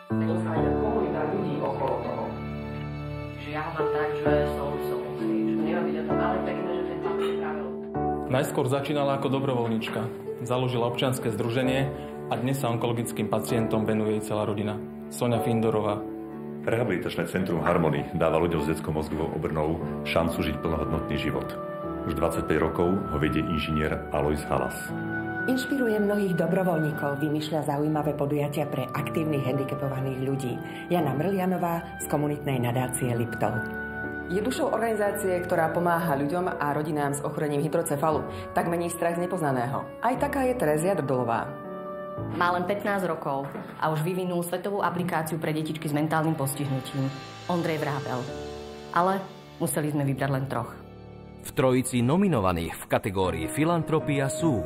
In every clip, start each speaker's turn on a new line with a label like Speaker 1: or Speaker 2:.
Speaker 1: Dostali tá komunita ľudí okolo toho. Že ja ho mám tak, že som hej, že nemám byť o tom, ale pekné, že ten pán pripravil.
Speaker 2: Najskôr začínala ako dobrovoľníčka. Založila občianske združenie a dnes sa onkologickým pacientom venuje jej celá rodina. Soňa Findorová.
Speaker 3: Rehabilitačné centrum Harmony dáva ľuďom s detskou mozgovou obrnou šancu žiť plnohodnotný život. Už 25 rokov ho vedie inžinier Alojz Halas.
Speaker 4: Inšpiruje mnohých dobrovoľníkov, vymýšľa zaujímavé podujatia pre aktívnych handicapovaných ľudí. Jana Mrlianová z komunitnej nadácie Liptov.
Speaker 5: Je dušou organizácie, ktorá pomáha ľuďom a rodinám s ochorením hydrocefalu. Tak mení strach z nepoznaného. Aj taká je Terézia Drdulová.
Speaker 6: Má len 15 rokov a už vyvinul svetovú aplikáciu pre detičky s mentálnym postihnutím. Ondrej Vrábel. Ale museli sme vybrať len 3.
Speaker 7: V trojici nominovaných v kategórii Filantropia sú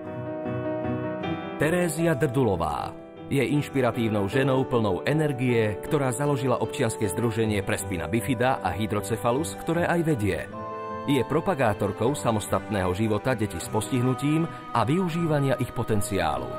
Speaker 7: Terézia Drdulová. Je inšpiratívnou ženou plnou energie, ktorá založila občianske združenie pre spina bifida a hydrocefalus, ktoré aj vedie. Je propagátorkou samostatného života detí s postihnutím a využívania ich potenciálu.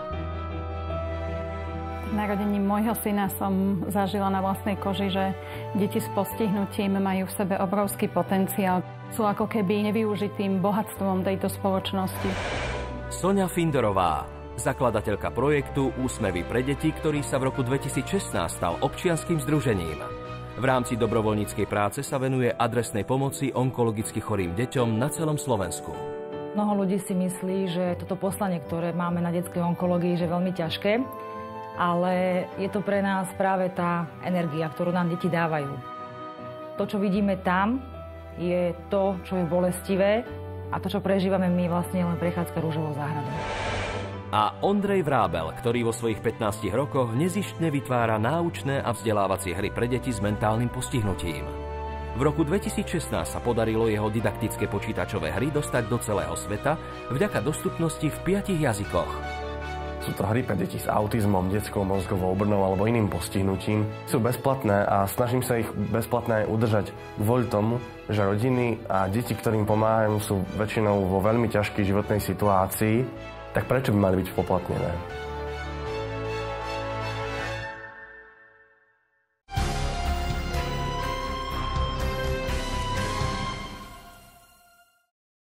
Speaker 8: Narodením môjho syna som zažila na vlastnej koži, že deti s postihnutím majú v sebe obrovský potenciál. Sú ako keby nevyužitým bohatstvom tejto spoločnosti.
Speaker 7: Soňa Findorová, zakladateľka projektu Úsmevy pre deti, ktorý sa v roku 2016 stal občianskym združením. V rámci dobrovoľníckej práce sa venuje adresnej pomoci onkologicky chorým deťom na celom Slovensku.
Speaker 9: Mnoho ľudí si myslí, že toto poslanie, ktoré máme na detskej onkológii, je veľmi ťažké, ale je to pre nás práve tá energia, ktorú nám deti dávajú. To, čo vidíme tam, je to, čo je bolestivé, a to, čo prežívame my, vlastne len prechádzka rúžovou záhradou.
Speaker 7: A Ondrej Vrábel, ktorý vo svojich 15 rokoch nezištne vytvára náučné a vzdelávacie hry pre deti s mentálnym postihnutím. V roku 2016 sa podarilo jeho didaktické počítačové hry dostať do celého sveta vďaka dostupnosti v 5 jazykoch.
Speaker 10: Sú to hry pre deti s autizmom, detskou mozgovou obrnou alebo iným postihnutím. Sú bezplatné a snažím sa ich bezplatné aj udržať kvôli tomu, že rodiny a deti, ktorým pomáhajú, sú väčšinou vo veľmi ťažkej životnej situácii. Tak prečo by mali byť spoplatnené?